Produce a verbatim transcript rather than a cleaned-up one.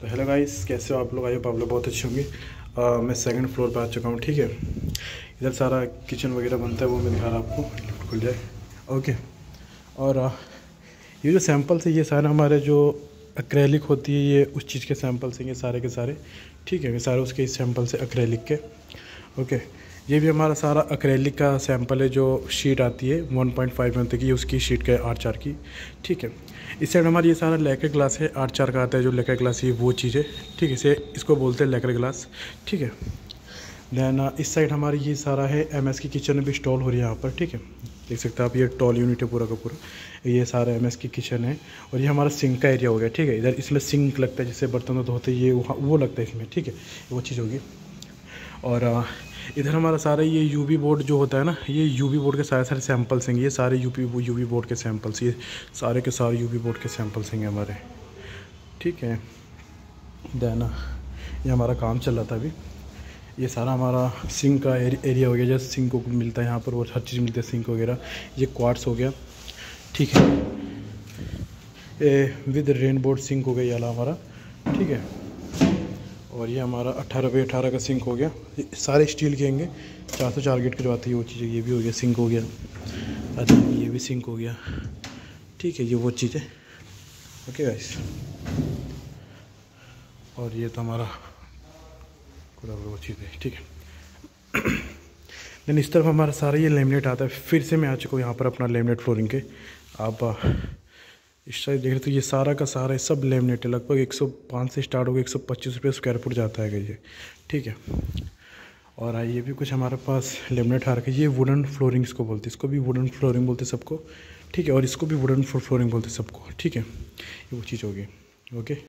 तो hello guys, कैसे हो आप लोग? आई होप आप लोग बहुत अच्छे होंगे। आ, मैं सेकंड फ्लोर पे आ चुका हूँ। ठीक है, इधर सारा किचन वगैरह बनता है, वो मैं दिखा रहा हूँ आपको। खुल जाए। ओके। और आ, ये जो सैंपल्स है ये सारे हमारे जो एक्रेलिक होती है, ये उस चीज़ के सैंपल्स हैं ये सारे के सारे। ठीक है, ये सारे उसके सैंपल्स है एक्रेलिक के। ओके, ये भी हमारा सारा एक्रेलिक का सैंपल है। जो शीट आती है वन पॉइंट फाइव एम की, उसकी शीट का आर चार की। ठीक है, इस साइड हमारी ये सारा लेकर ग्लास है, आर चार का आता है जो लेकर ग्लास, ये वो चीज़ है। ठीक है, इसे इसको बोलते हैं लेकर ग्लास। ठीक है, देन इस साइड हमारी ये सारा है एम एस की किचन भी इंस्टॉल हो रही है यहाँ पर। ठीक है, देख सकते हैं आप, ये टॉल यूनिट है पूरा का पूरा। ये सारा एम एस की किचन है और ये हमारा सिंक का एरिया हो गया। ठीक है, इधर इसमें सिंक लगता है जिससे बर्तन धोते, ये वो लगता है इसमें। ठीक है, वो चीज़ होगी। और इधर हमारा सारा ये यूवी बोर्ड जो होता है ना, ये यूवी बोर्ड के सारे सारे सैंपल्स हैं। ये सारे यूपी यूवी बोर्ड के सैंपल्स, ये सारे के सारे यूवी बोर्ड के सैंपल्स हैं हमारे। ठीक है, देन ये हमारा काम चल रहा था अभी। ये सारा हमारा सिंक का एरिया हो गया, जैसे सिंक को मिलता है यहाँ पर, और हर चीज़ मिलती है सिंक वगैरह। ये क्वार्ट्स हो गया। ठीक है, ये विद रेन बोर्ड सिंक हो गया ये वाला हमारा। ठीक है, और ये हमारा अट्ठारह बाई अट्ठारह का सिंक हो गया। ये सारे स्टील के होंगे, चार सौ चार गेट की जो आती है वो चीज़। ये भी हो गया, सिंक हो गया। अच्छा, ये भी सिंक हो गया। ठीक है, ये वो चीज़ है। ओके गाइस, और ये तो हमारा पूरा वो चीज़ है। ठीक है, देन इस तरफ हमारा सारा ये लेमिनेट आता है। फिर से मैं आ चुका हूँ यहाँ पर अपना लेमिनेट फ्लोरिंग के। आप इस साइड देख रहे तो ये सारा का सारा सब लेमिनेट है। लगभग एक सौ पाँच से स्टार्ट हो गया, एक सौ पच्चीस रुपये स्क्वायर फुट जाता है ये। ठीक है, और ये भी कुछ हमारे पास लेमिनेट आ रखा है। ये वुडन फ्लोरिंग इसको बोलते हैं, इसको भी वुडन फ्लोरिंग बोलते हैं सबको। ठीक है, और इसको भी वुडन फ्लोरिंग बोलते हैं सबको। ठीक है, ये वो चीज़ होगी। ओके।